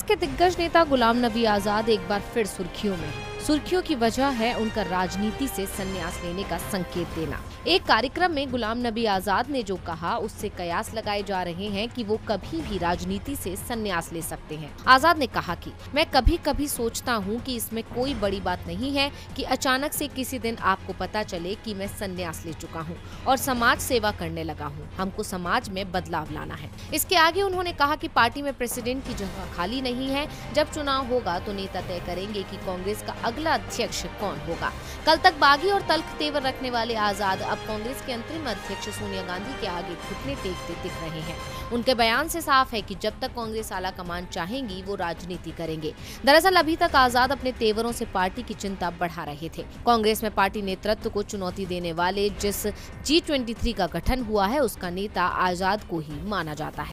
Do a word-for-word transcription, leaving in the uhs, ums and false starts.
कांग्रेस के दिग्गज नेता गुलाम नबी आजाद एक बार फिर सुर्खियों में हैं। सुर्खियों की वजह है उनका राजनीति से संन्यास लेने का संकेत देना। एक कार्यक्रम में गुलाम नबी आजाद ने जो कहा, उससे कयास लगाए जा रहे हैं कि वो कभी भी राजनीति से संन्यास ले सकते हैं। आजाद ने कहा कि मैं कभी कभी सोचता हूँ कि इसमें कोई बड़ी बात नहीं है कि अचानक से किसी दिन आपको पता चले कि मैं संन्यास ले चुका हूँ और समाज सेवा करने लगा हूँ। हमको समाज में बदलाव लाना है। इसके आगे उन्होंने कहा कि पार्टी में प्रेसिडेंट की जगह खाली नहीं है। जब चुनाव होगा तो नेता तय करेंगे कि कांग्रेस का अगला अध्यक्ष कौन होगा। कल तक बागी और तल्ख तेवर रखने वाले आजाद अब कांग्रेस के अंतरिम अध्यक्ष सोनिया गांधी के आगे घुटने टेकते दिख रहे हैं। उनके बयान से साफ है कि जब तक कांग्रेस आला कमान चाहेंगी वो राजनीति करेंगे। दरअसल अभी तक आजाद अपने तेवरों से पार्टी की चिंता बढ़ा रहे थे। कांग्रेस में पार्टी नेतृत्व को चुनौती देने वाले जिस जी ट्वेंटी थ्री का गठन हुआ है, उसका नेता आजाद को ही माना जाता है।